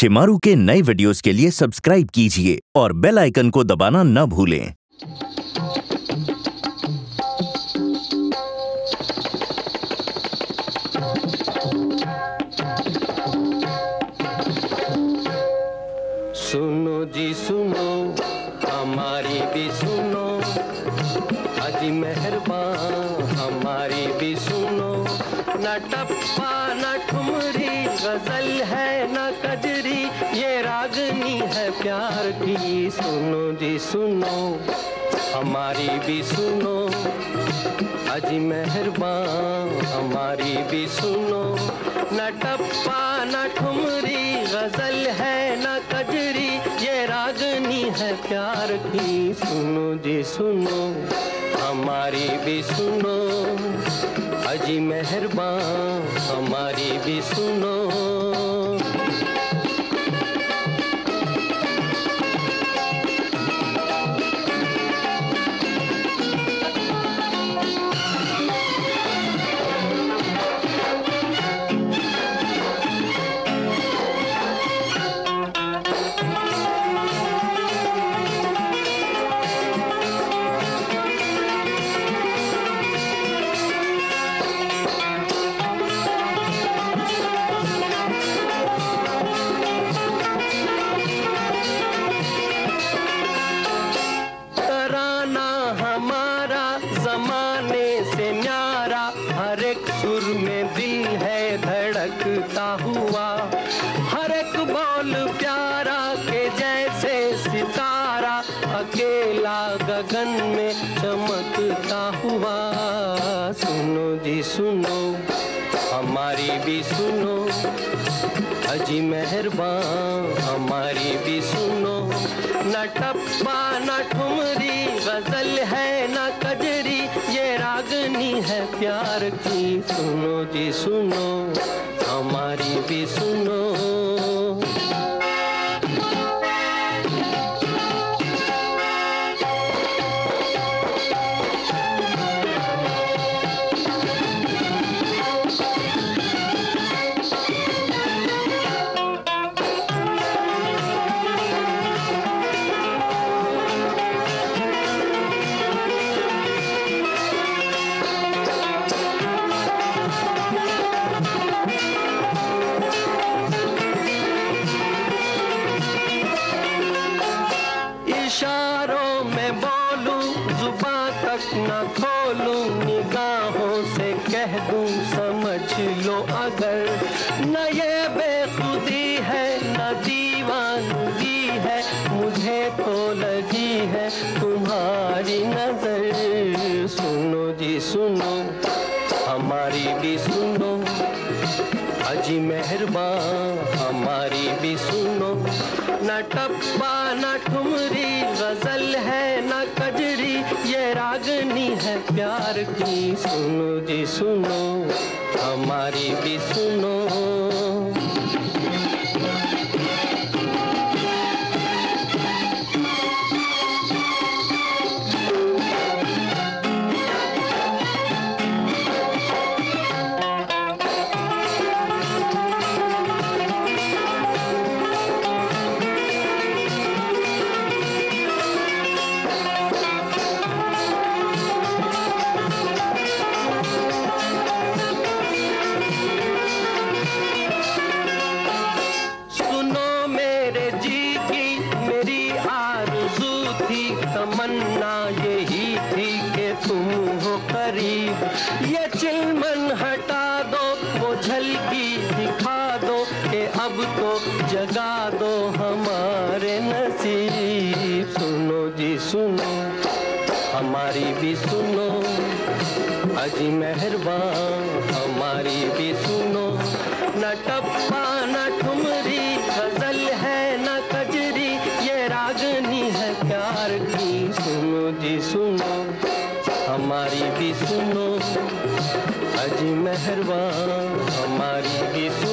शिमारू के नए वीडियोस के लिए सब्सक्राइब कीजिए और बेल आइकन को दबाना न भूलें। सुनो जी सुनो, हमारी भी सुनो, अजी मेहरबान हमारी भी सुनो। न टप्पा न ठुमरी गजल है न कजरी, ये रागनी है प्यार की। सुनो जी सुनो, हमारी भी सुनो, अजी मेहरबान हमारी भी सुनो। न टप्पा न ठुमरी गजल है न कजरी, ये रागनी है प्यार की। सुनो जी सुनो, हमारी भी सुनो, अजी मेहरबान हमारी भी सुनो। ज़माने से न्यारा, हर एक सुर में दिल है धड़कता हुआ, हर एक बोल प्यारा के जैसे सितारा, अकेला गगन में चमकता हुआ। सुनो जी सुनो, हमारी भी सुनो, अजी मेहरबान हमारी भी सुनो। न टप्पा न ठुमरी गजल है न कजरी, ये रागनी है प्यार की। सुनो जी सुनो, हमारी भी सुनो। इशारों में बोलूं, जुबां तक न खोलूं, निगाहों से कह दूं समझ लो अगर। न ये बेखुदी है न दीवानगी है, मुझे तो लगी है तुम्हारी नजर। सुनो जी सुनो, हमारी भी सुनो, अजी मेहरबान हमारी भी सुनो। न टप्पा न ठुमरी गजल है न कजरी, ये रागनी है प्यार की। सुनो जी सुनो, हमारी भी सुनो। तमन्ना यही थी कि तुम हो करीब, ये चिलमन हटा दो, वो झलकी दिखा दो, कि अब तो जगा दो हमारे नसीब। सुनो जी सुनो, हमारी भी सुनो, अजी मेहरबान हमारी भी सुनो। न टप्पा न ठुमरी गजल है न कजरी, ये रागनी है प्यार की। सुनो जी सुनो, हमारी भी सुनो, अजी मेहरबान हमारी भी सुनो।